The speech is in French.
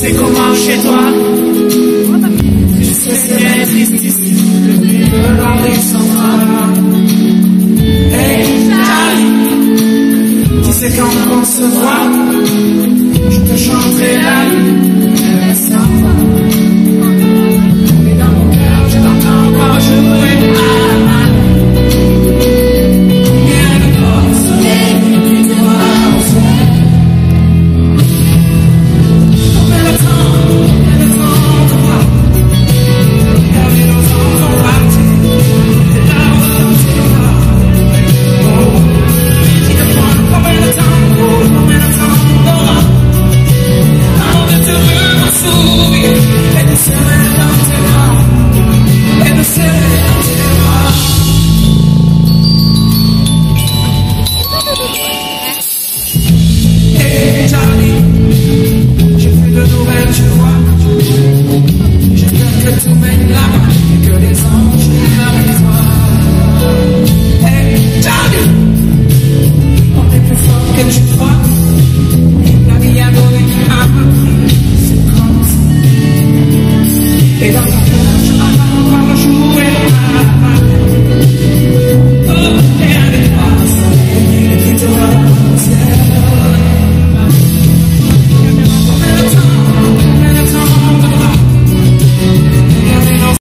sais comment chez toi. Tu sais c'est bien triste ici, depuis le Paris sans moi. Hey Charlie, tu sais quand on se voit, je te chanterai la vie, mais sans toi. Et dans mon cœur, je t'entends encore jouer. Too many